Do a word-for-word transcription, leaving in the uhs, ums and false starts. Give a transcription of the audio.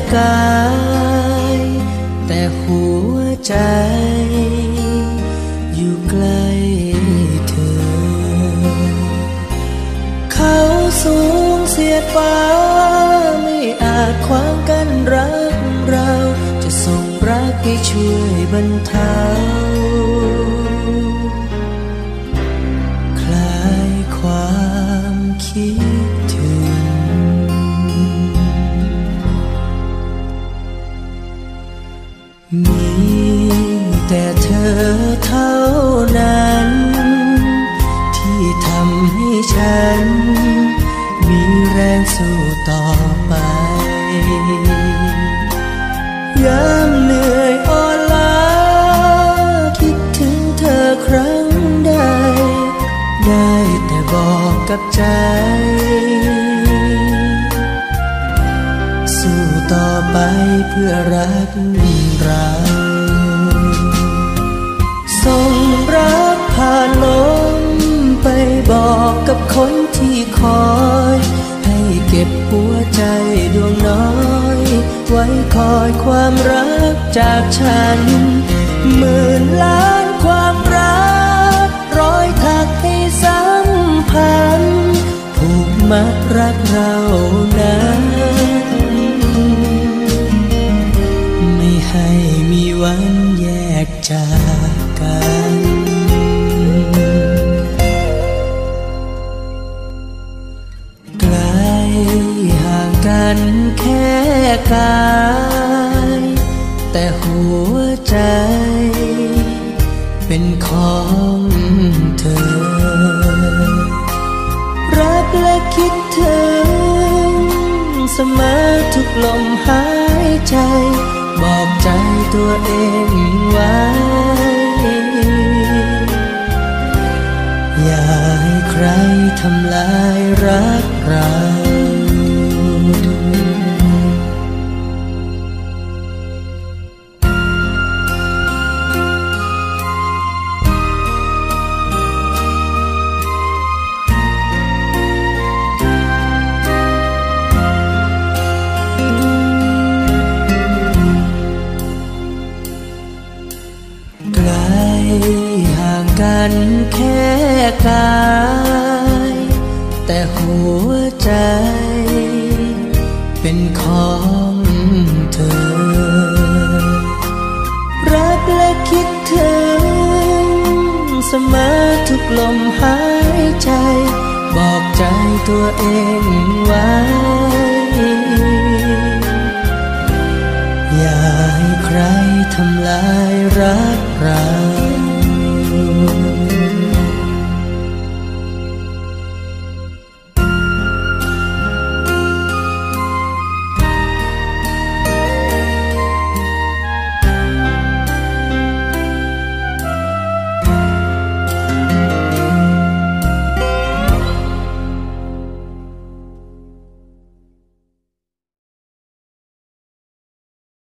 กายแต่หัวใจอยู่ใกล้เธอเขาสูงเสียดฟ้าไม่อาจขวางกันรักเราจะส่งรักให้ช่วยบรรเทาคลายความคิดถึงมีแต่เธอเท่านั้นที่ทำให้ฉันมีแรงสู้ต่อไปยามเหนื่อยอ่อนล้าคิดถึงเธอครั้งใดได้แต่บอกกับใจสู้ต่อไปเพื่อรักเราส่งรักผ่านลมไปบอกกับคนที่คอยให้เก็บหัวใจดวงน้อยไว้คอยความรักจากฉันหมื่นล้านความรักร้อยถักให้สัมพันธ์ผูกมัดรักเรานั้นไม่ให้มีวันแยกจากกันไกลห่างกันแค่กายแต่หัวใจเป็นของเธอรักและคิดถึงเสมอทุกลมหายใจบอกใจตัวเองไว้อย่าให้ใครทำลายรักเราไกลห่างกันแค่กายแต่หัวใจเป็นของเธอรักและคิดถึงเสมอทุกลมหายใจบอกใจตัวเองไว้อย่าให้ใครทำลายรักเรา